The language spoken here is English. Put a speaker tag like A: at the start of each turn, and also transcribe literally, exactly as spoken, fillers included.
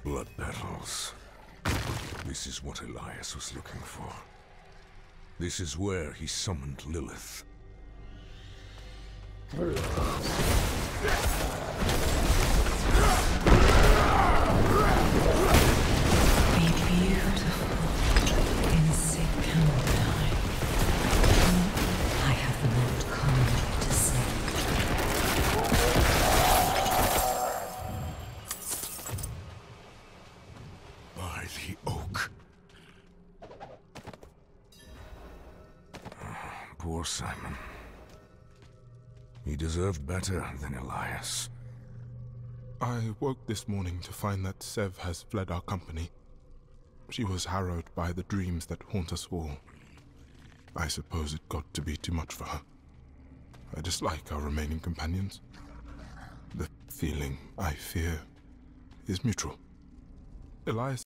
A: Blood petals. This is what Elias was looking for. This is where he summoned Lilith.
B: Be beautiful in sick and die. I have not come to say.
A: By the oak. Poor Simon. He deserved better than Elias.
C: I woke this morning to find that Sev has fled our company. She was harrowed by the dreams that haunt us all. I suppose it got to be too much for her. I dislike our remaining companions. The feeling I fear is mutual. Elias